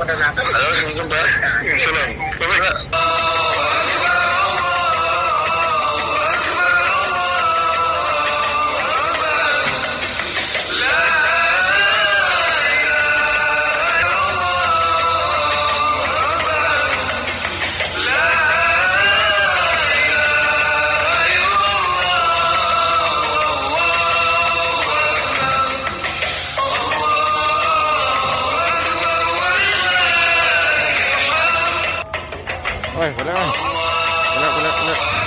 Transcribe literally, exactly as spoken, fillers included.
Halo, Assalamualaikum Pak. Salam. Bapak Pak. Oi, boleh oi. Boleh, boleh, boleh.